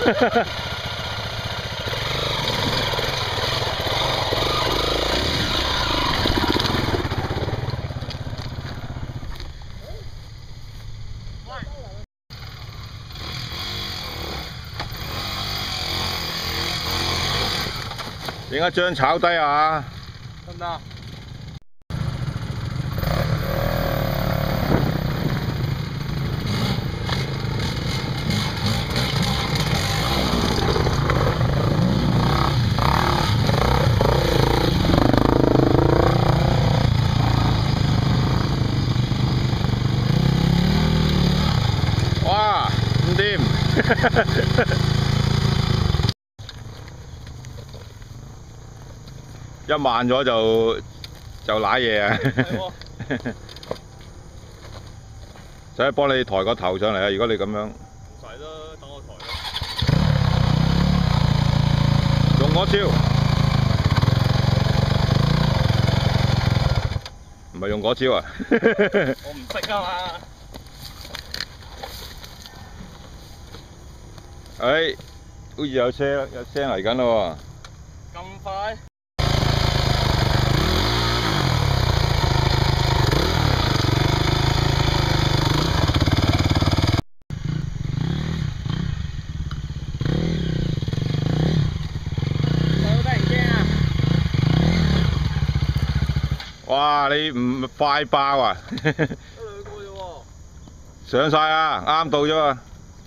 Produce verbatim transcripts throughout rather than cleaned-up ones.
影一張炒低啊！ 得唔得？ 哇，唔掂！一慢咗就就賴嘢啊！使唔使幫你抬個頭上嚟啊？如果你咁樣，唔使啦，等我抬啦。 用我招，唔係用嗰招啊！ 我唔識啊嘛。 哎，好似有車有聲嚟緊咯喎！ 咁快？ 哇！你唔快爆啊？ 得兩個啫喎。 上晒啊，啱到啫嘛。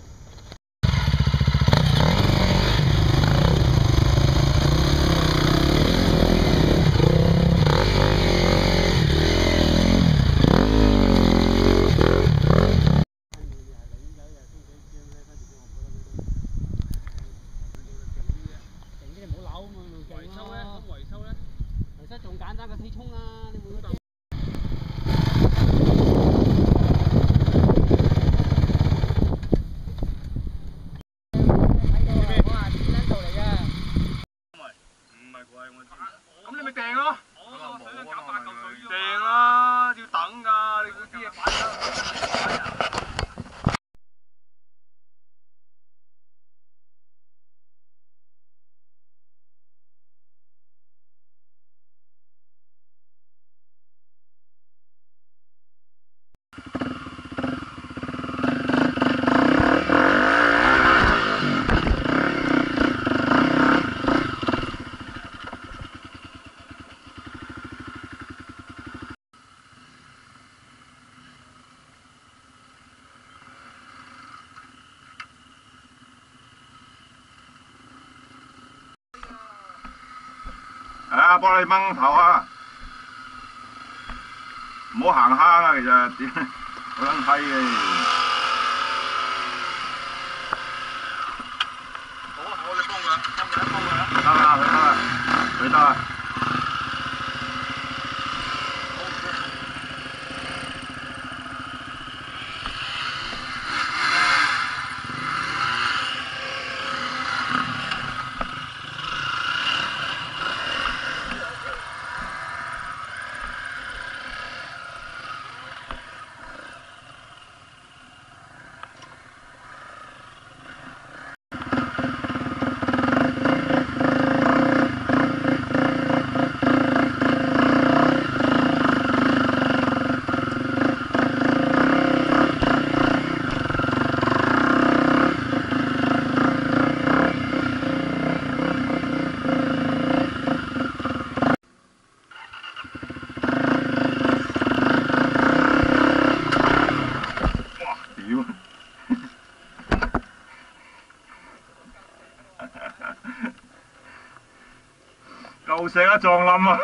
仲簡單過推衝啊！你每個都咁你咪掟咯！我想搞八嚿水掟啦，要等㗎，你嗰啲嘢擺得。 啊，幫你掹頭啊！唔好行坑啊！其實點好撚閪嘅。 好啊，我哋幫佢，幫佢，幫佢啊！ 得啦，佢得啦，佢得啦。夠石啊，撞冧啊！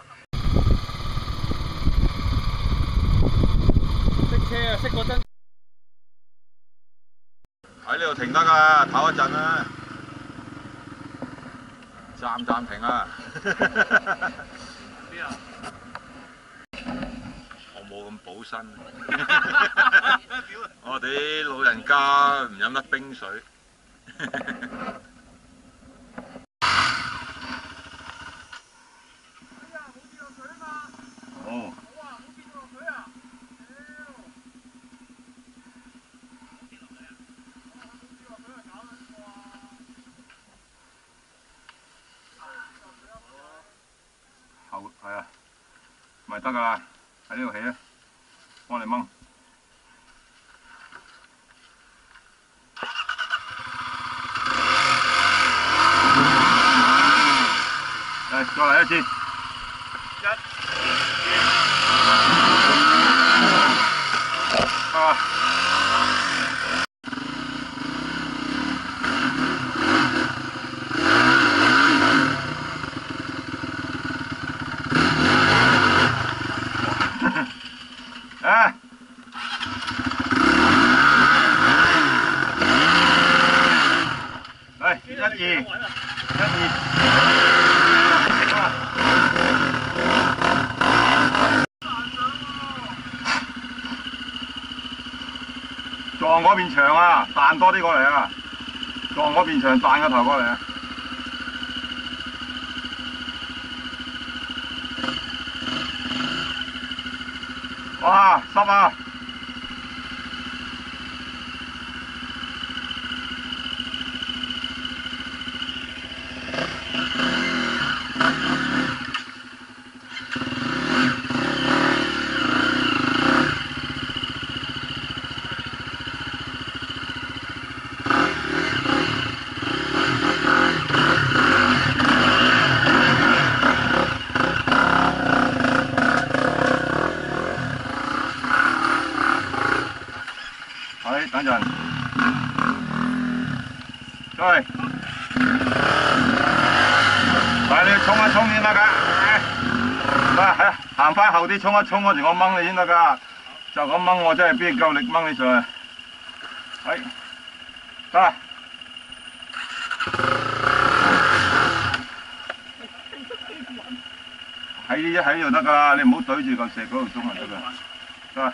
識車啊，識嗰陣。 喺呢度停得㗎，唞一陣啦。暫暫停啊！ 邊啊？ 我冇咁補身。我哋啲老人家唔飲得冰水。哦。 係啊，咪得噶啦，喺呢度起啊，幫你掹。嚟，再嚟一次。一、二、啊！啊！嚟，一二，一二。 撞嗰邊牆啊，彈多啲過嚟啊！撞嗰邊牆，彈個頭過嚟啊！哇，濕啊！係，等陣，再，嚟你衝一衝先得㗎，嚟係行翻後啲衝一衝嗰時我掹你先得㗎，就咁掹我真係邊夠力掹你上去，係，得，喺呢喺呢度得㗎啦，你唔好對住嚿石嗰度衝就得㗎，得。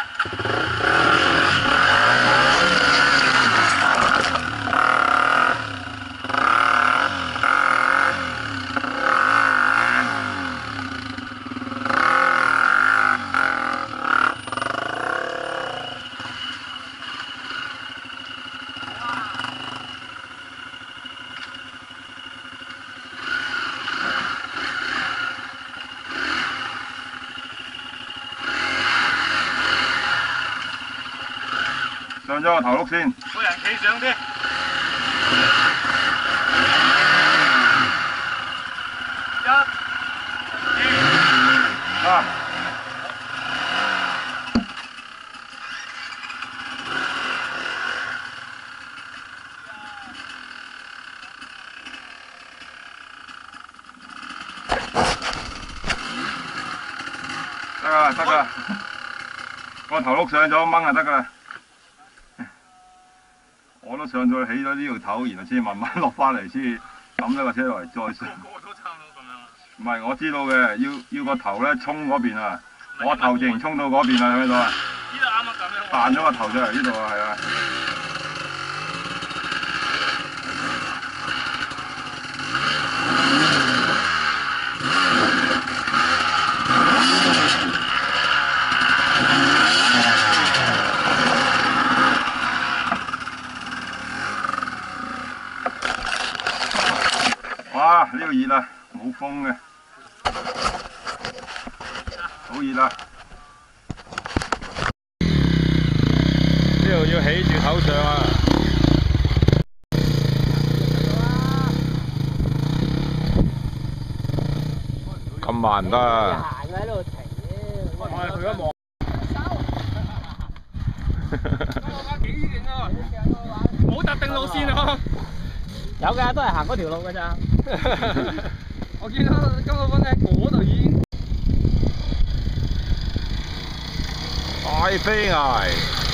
上咗個頭碌先， 個人企上啲。一、二、 啊！得㗎，得㗎，個頭碌上咗掹就得㗎啦。 我都上咗起咗呢條頭，然後先慢慢落翻嚟，先抌咗個車落嚟再上。 個都差唔多咁樣。 唔係，我知道嘅，要要個頭咧衝嗰邊啊！我頭直情衝到嗰邊啊，睇到啊？ 呢度啱啱咁樣。 彈咗個頭出嚟呢度啊，係啊！哇！呢度熱啦，冇風嘅，好熱啦！呢度要起住頭上啊！咁慢唔得啊！ 行喺度停嘅， 我係佢一望。幾勁啊！冇特定路線啊！ 有㗎，都係行嗰條路㗎咋。 我見到金老闆喺嗰度已經大飛崖，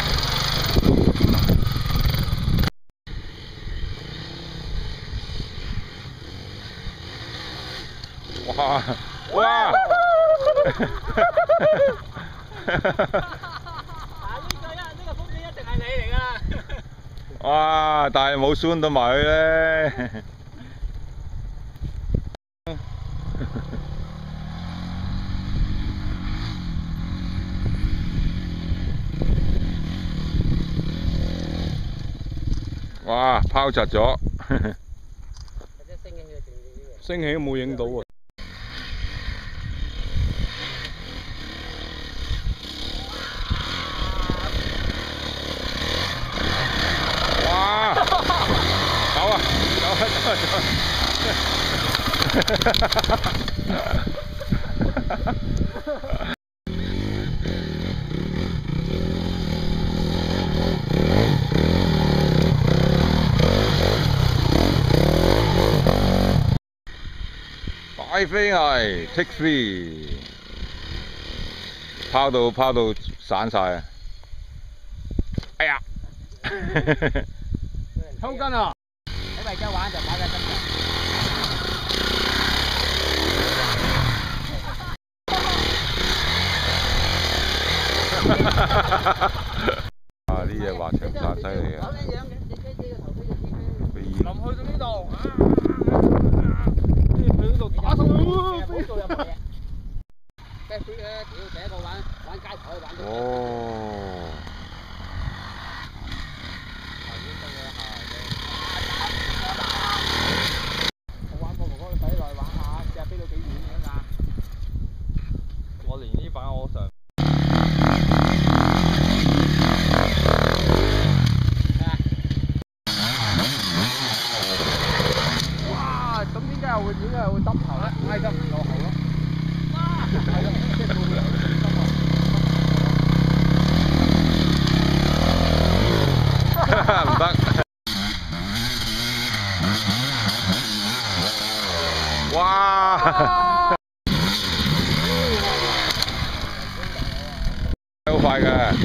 哇哇！ 啊！呢個一呢個風景一定係你嚟㗎啦。 哇！但係冇酸到埋去咧。哇！拋窒咗，升起都冇影到喎。 擺飛係 take three， 拋到拋到散晒啊！哎呀！ 抽筋啊！喺惠州玩就擺架真嘅。 啊！呢嘢滑長沙犀利嘅。臨去到呢度，跟住去呢度打到，飛到入嚟。 雞飛咧，屌第一個玩玩街頭玩到。 哦。 我玩過哥哥仔來玩下，試下飛到幾遠咁㗎。 我連呢把我上。哇！咁點解又會點解又會耷頭咧？挨得唔落後咯。哇！係咯，即係冇理由咁耷啊！ 唔得。哇！好快嘅。